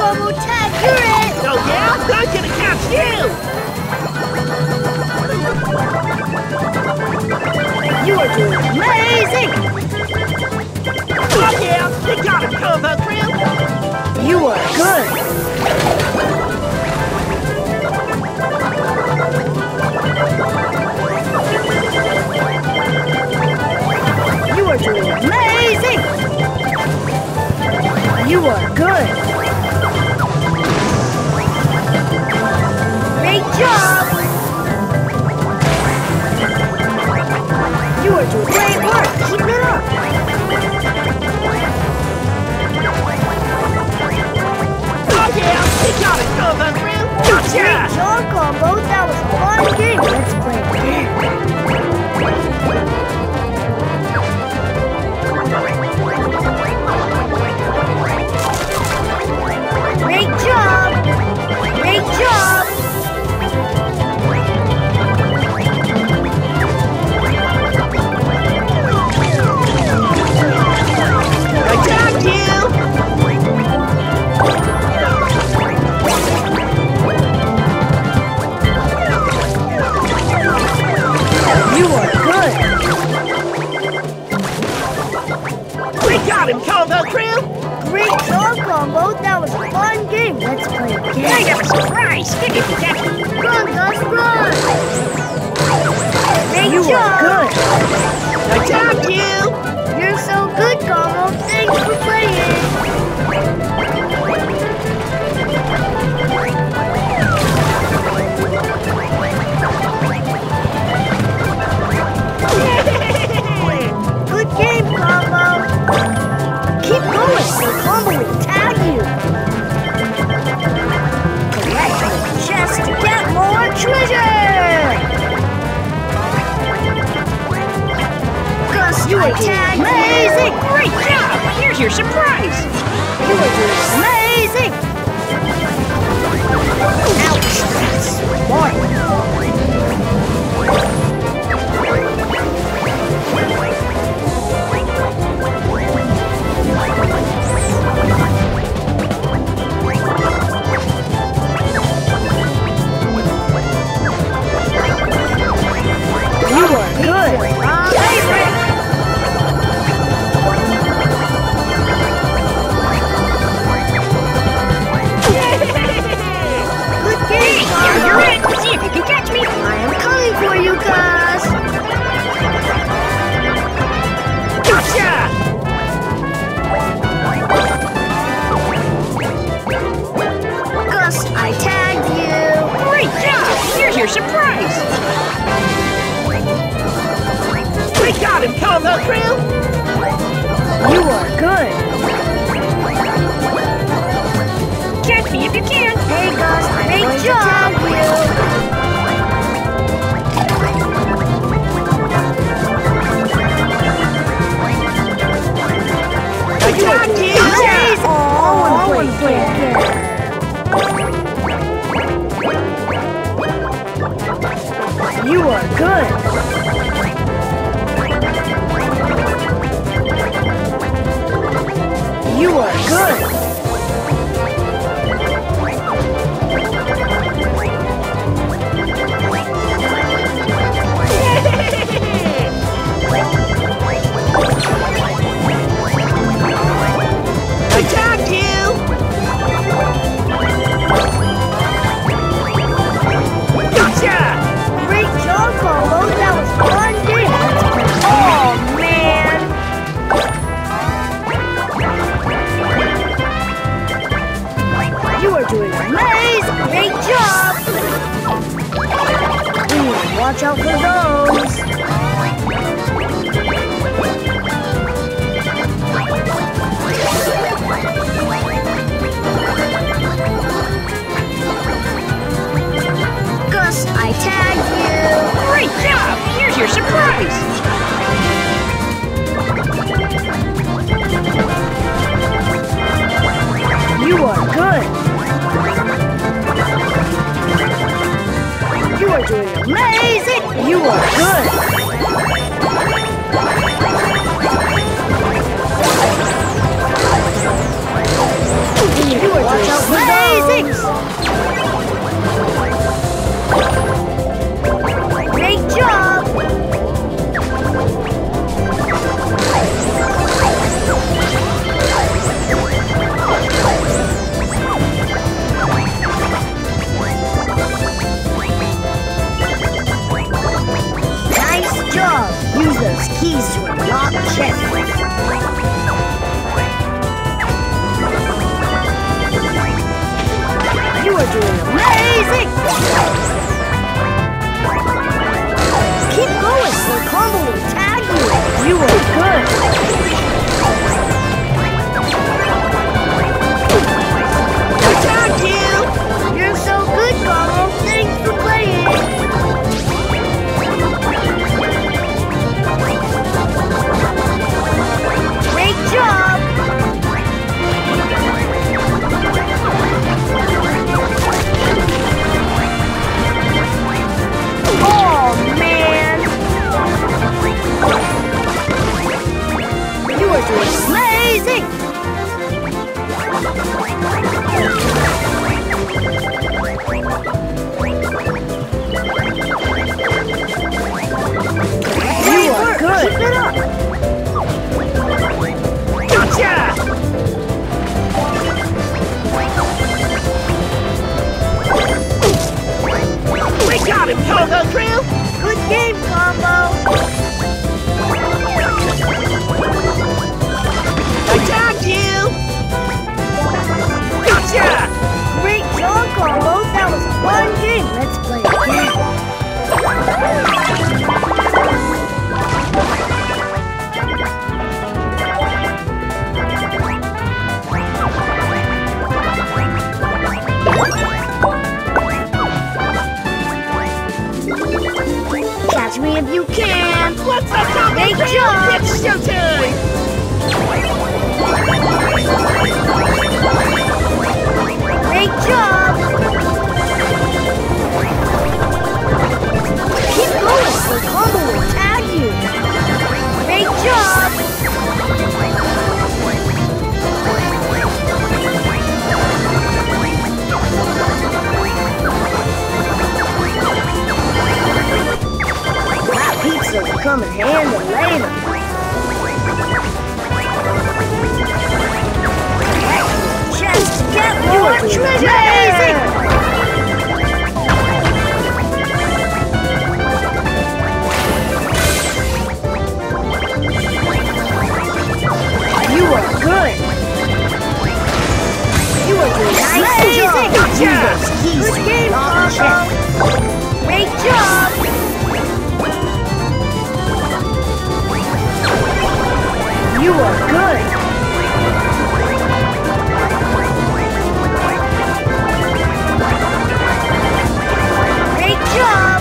Combo tag, you're it! Oh yeah? I'm gonna catch you! You are doing amazing! Oh yeah! You got him, Combo Crew! You are good! You are doing amazing! You are good! Great job! You are doing great work! Keep it up! Oh yeah! You got it, Combo Crew! Gotcha! Great job, Combo! That was a fun game! Let's play again! Great job! Great job! I got you! You are good! We got him, Combo Crew! Great job, Combo! That was a fun game! Let's play I again! got a surprise! If you catch me! Run, Gus, run! Great You job! are good! I got you! You're so good, Combo! Thanks for playing! Good game, Combo! Keep going, so Combo will tag you! Collect the chest to get more treasure! Gus, you are doing amazing! Great job! Here's your surprise! You are doing amazing! Ouch! That's smart! You are good! Favorite! Good game, Here, you're Combo! it! See if you can catch me! I am coming for you, Gus! Gotcha! Gus, I tagged you! Great job! Here's your surprise! We got him, Combo Crew! You are good! Catch me if you can! Hey, Gus, I'm going to tag you! I got you! Amazing! I want to play again! You are good! You are good! I got you! Gotcha! Great job, Combo! That was a fun game! Oh, man! You are doing amazing! Great job! Watch out for those! Gus, I tagged you! Great job! Here's your surprise! You are good! You are doing amazing! You are good! come in handy later. Just get more treasure! You are good. You are doing nice job. Good game, Papa. Great job. You are good. Great job.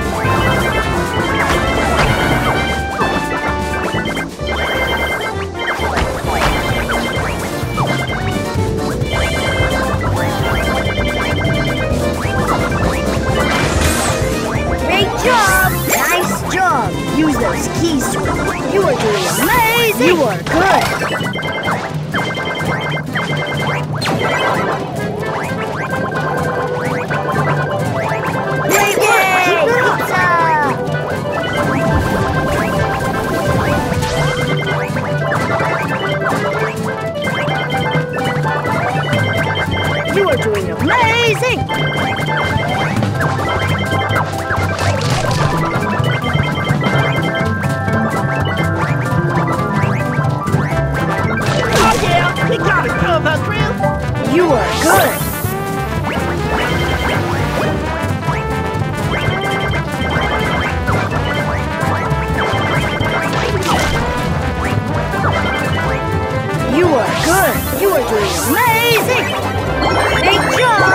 Great job. Nice job. Use those keys. You are doing amazing. You are good. Great work. Keep it up. You are doing amazing. We got it covered, Drill. You are good. You are good. You are doing amazing. Great job.